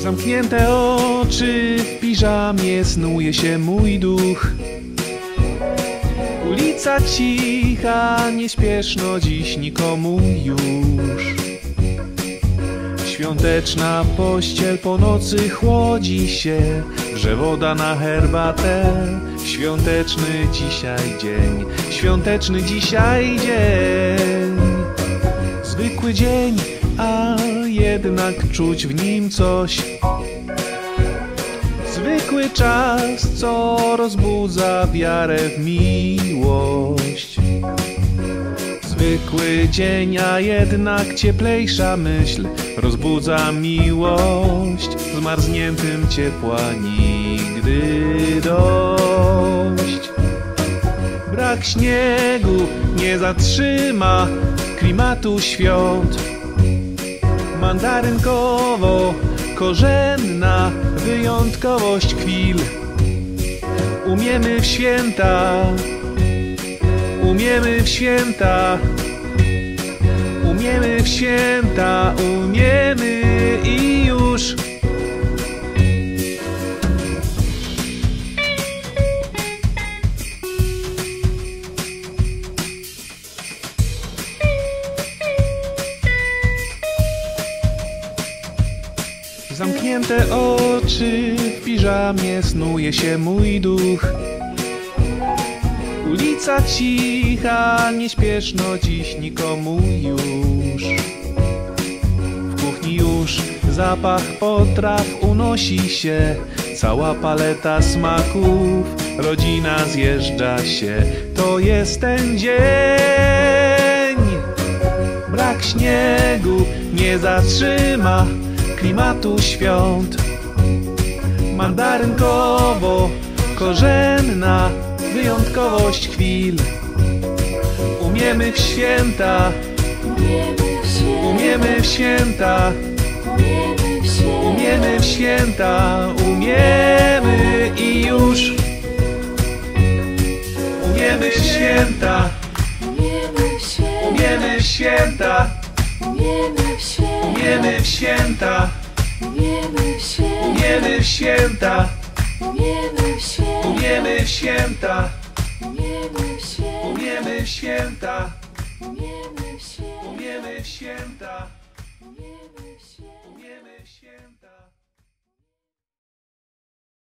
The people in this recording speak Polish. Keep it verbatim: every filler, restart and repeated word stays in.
Zamknięte oczy, w piżamie snuje się mój duch. Ulica cicha, nieśpieszno dziś nikomu już. Świąteczna pościel po nocy chłodzi się, wrze woda na herbatę. Świąteczny dzisiaj dzień, świąteczny dzisiaj dzień. Zwykły dzień, a jednak czuć w nim coś. Zwykły czas, co rozbudza wiarę w miłość. Zwykły dzień, a jednak cieplejsza myśl rozbudza miłość. Zmarzniętym ciepła nigdy dość. Brak śniegu nie zatrzyma klimatu świąt. Mandarynkowo korzenna wyjątkowość chwil. Umiemy w święta, umiemy w święta, umiemy w święta, umiemy i już. Zamknięte oczy, w piżamie snuje się mój duch. Ulica cicha, nieśpieszno dziś nikomu już. W kuchni już zapach potraw unosi się, cała paleta smaków, rodzina zjeżdża się. To jest ten dzień. Brak śniegu nie zatrzyma klimatu świąt. Mandarynkowo korzenna wyjątkowość chwil. Umiemy w święta, umiemy w święta, umiemy w święta, umiemy i już. Umiemy w święta, umiemy w święta, umiemy w święta, umiemy w święta, umiemy w święta, umiemy w święta, umiemy w święta, umiemy w święta.